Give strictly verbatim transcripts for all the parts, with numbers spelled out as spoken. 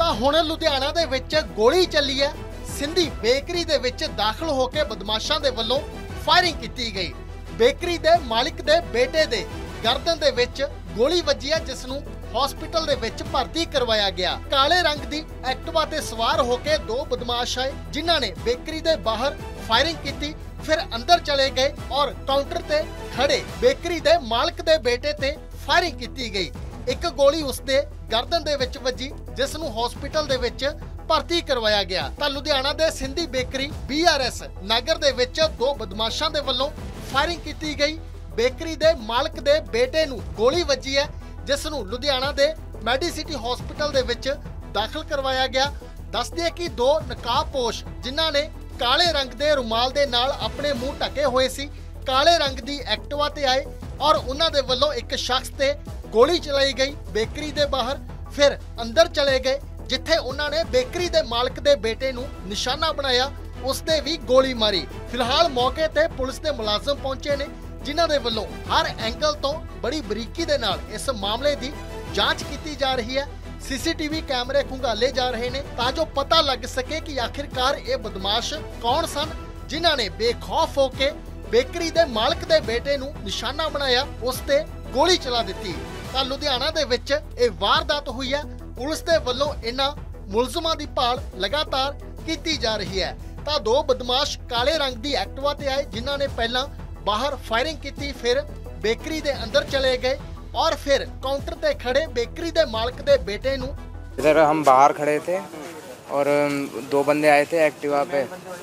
ਤਾਂ ਹੁਣ ਲੁਧਿਆਣਾ ਦੇ ਵਿੱਚ ਗੋਲੀ ਚੱਲੀ ਹੈ। ਸਿੰਧੀ ਬੇਕਰੀ ਦੇ ਵਿੱਚ ਦਾਖਲ ਹੋ ਕੇ ਬਦਮਾਸ਼ਾਂ ਦੇ ਵੱਲੋਂ ਫਾਇਰਿੰਗ ਕੀਤੀ ਗਈ। ਬੇਕਰੀ ਦੇ ਮਾਲਿਕ ਦੇ ਬੇਟੇ ਦੇ ਗਰਦਨ ਦੇ ਵਿੱਚ ਗੋਲੀ ਵੱਜੀ ਹੈ, ਜਿਸ ਨੂੰ ਹਸਪੀਟਲ ਦੇ ਵਿੱਚ ਭਰਤੀ ਕਰਵਾਇਆ ਗਿਆ। ਕਾਲੇ ਰੰਗ ਦੀ ਐਕਟਿਵਾ ਤੇ ਸਵਾਰ ਹੋ ਕੇ ਦੋ ਬਦਮਾਸ਼ ਆਏ, ਜਿਨ੍ਹਾਂ ਨੇ ਬੇਕਰੀ ਦੇ ਬਾਹਰ ਫਾਇਰਿੰਗ ਕੀਤੀ, ਫਿਰ ਅੰਦਰ ਚਲੇ ਗਏ ਔਰ ਕਾਊਂਟਰ ਤੇ ਖੜੇ ਬੇਕਰੀ ਦੇ ਮਾਲਕ ਦੇ ਬੇਟੇ ਤੇ ਫਾਇਰਿੰਗ ਕੀਤੀ ਗਈ। ਇੱਕ ਗੋਲੀ ਉਸਦੇ ਗਰਦਨ ਦੇ ਵਿੱਚ ਵੱਜੀ, ਜਿਸ ਨੂੰ ਹਸਪੀਟਲ ਦੇ ਵਿੱਚ ਭਰਤੀ ਕਰਵਾਇਆ ਗਿਆ। ਤਾਂ ਲੁਧਿਆਣਾ ਦੇ Sindhi bakery B R S Nagar ਦੇ ਵਿੱਚ ਦੋ ਬਦਮਾਸ਼ਾਂ ਦੇ ਵੱਲੋਂ ਫਾਇਰਿੰਗ ਕੀਤੀ ਗਈ। ਬੇਕਰੀ ਦੇ ਮਾਲਕ ਦੇ ਬੇਟੇ ਨੂੰ ਗੋਲੀ ਵੱਜੀ ਹੈ, ਜਿਸ ਨੂੰ ਲੁਧਿਆਣਾ ਦੇ ਮੈਡੀਸਿਟੀ ਹਸਪੀਟਲ ਦੇ ਵਿੱਚ ਦਾਖਲ ਕਰਵਾਇਆ ਗਿਆ। ਦੱਸਦੇ ਕਿ ਦੋ ਨਕਾਬਪੋਸ਼ ਜਿਨ੍ਹਾਂ ਨੇ ਕਾਲੇ ਰੰਗ ਦੇ ਰੁਮਾਲ ਦੇ ਨਾਲ ਆਪਣੇ ਮੂੰਹ ਢਕੇ ਹੋਏ ਸੀ, ਕਾਲੇ ਰੰਗ ਦੀ ਐਕਟਿਵਾ ਤੇ ਆਏ ਔਰ ਉਹਨਾਂ ਦੇ ਵੱਲੋਂ ਇੱਕ ਸ਼ਖਸ ਤੇ ਗੋਲੀ ਚਲਾਈ ਗਈ ਬੇਕਰੀ ਦੇ ਬਾਹਰ। ਫਿਰ ਅੰਦਰ ਚਲੇ ਗਏ, ਜਿੱਥੇ ਉਹਨਾਂ ਨੇ ਬੇਕਰੀ ਦੇ ਮਾਲਕ ਦੇ ਬੇਟੇ ਨੂੰ ਨਿਸ਼ਾਨਾ ਬਣਾਇਆ, ਉਸ ਤੇ ਵੀ ਗੋਲੀ ਮਾਰੀ। ਫਿਲਹਾਲ ਮੌਕੇ ਤੇ ਪੁਲਿਸ ਦੇ ਮੁਲਾਜ਼ਮ ਪਹੁੰਚੇ ਨੇ, ਜਿਨ੍ਹਾਂ ਦੇ ਵੱਲੋਂ ਹਰ ਐਂਗਲ ਤੋਂ ਬੜੀ ਬਰੀਕੀ ਦੇ ਨਾਲ ਇਸ ਮਾਮਲੇ ਦੀ ਜਾਂਚ ਕੀਤੀ ਜਾ ਰਹੀ ਹੈ। ਸੀਸੀਟੀਵੀ ਕੈਮਰੇ ਖੁੰਗਾਲੇ ਜਾ ਰਹੇ ਨੇ ਤਾਂ ਜੋ ਪਤਾ ਲੱਗ ਸਕੇ ਕਿ ਆਖਿਰਕਾਰ ਇਹ ਬਦਮਾਸ਼ ਕੌਣ ਸਨ, ਜਿਨ੍ਹਾਂ ਨੇ ਬੇਖੌਫ ਹੋ ਕੇ ਬੇਕਰੀ ਦੇ ਮਾਲਕ ਦੇ ਬੇਟੇ ਨੂੰ ਨਿਸ਼ਾਨਾ ਬਣਾਇਆ, ਉਸ ਤੇ ਗੋਲੀ ਚਲਾ ਦਿੱਤੀ। ਤਾਂ ਲੁਧਿਆਣਾ ਦੇ ਵਿੱਚ ਇਹ ਵਾਰਦਾਤ ਹੋਈ ਹੈ। ਪੁਲਿਸ ਦੇ ਵੱਲੋਂ ਇਹਨਾਂ ਮੁਲਜ਼ਮਾਂ ਦੀ ਭਾਲ ਲਗਾਤਾਰ ਕੀਤੀ ਜਾ ਰਹੀ ਹੈ। ਤਾਂ ਦੋ ਬਦਮਾਸ਼ ਕਾਲੇ ਰੰਗ ਦੀ ਐਕਟਿਵਾ ਤੇ ਆਏ, ਜਿਨ੍ਹਾਂ ਨੇ ਪਹਿਲਾਂ ਬਾਹਰ फायरिंग की, फिर बेकरी के अंदर चले गए और फिर काउंटर पे खड़े बेकरी के मालिक के बेटे नू। इधर हम बाहर खड़े थे और दो बंदे आए थे एक्टिवा पे,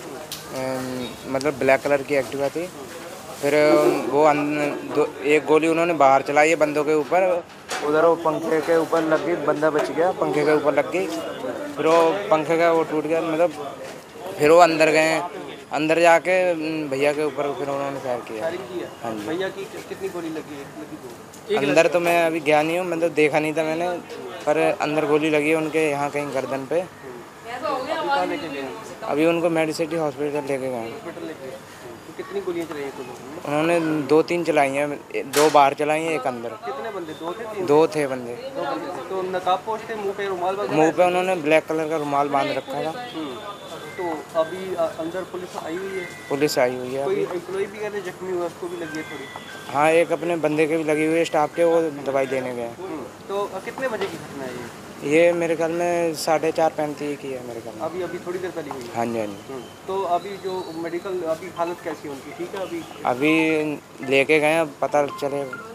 मतलब ब्लैक कलर की एक्टिवा थी। फिर वो दो, एक गोली उन्होंने बाहर चलाई है बंदों के ऊपर, उधर वो पंखे के ऊपर लग गई, बंदा बच गया, पंखे के ऊपर लग गई। फिर वो पंखे का वो टूट गया, मतलब फिर वो अंदर गए, अंदर जाके भैया के ऊपर फिर उन्होंने फायर किया। हाँ जी। भैया की कितनी गोली लगी है? लगी दो। अंदर तो मैं अभी गया नहीं हूँ, मतलब देखा नहीं था मैंने, पर अंदर गोली लगी है उनके यहाँ कहीं गर्दन पे। अभी उनको मेडिसिटी हॉस्पिटल लेके गए। तो कितनी गोलियाँ चलाई हैं? उन्होंने दो तीन चलाई हैं, दो बाहर चलाई हैं, एक अंदर। कितने बंदे? दो थे? दो थे बंदे। दो बंदे। तो नकाबपोश थे, मुँह पे रुमाल, मुँह पे उन्होंने ब्लैक कलर का रुमाल बांध रखा था। तो अभी अंदर पुलिस आई हुई है? पुलिस आई हुई है। कोई एम्प्लॉय भी कहते जख्मी हुआ, उसको भी लगी है थोड़ी? हाँ, एक अपने बंदे के भी लगी हुई है, स्टाफ के, वो दवाई देने गए। तो कितने बजे की घटना है ये? ये मेरे ख्याल में साढ़े चार पैंतीस की है मेरे ख्याल में। अभी अभी थोड़ी देर पहले हुई है? हाँ जी, हाँ जी। तो अभी जो मेडिकल अभी हालत कैसी है उनकी? ठीक है? अभी अभी लेके गए, अब पता चले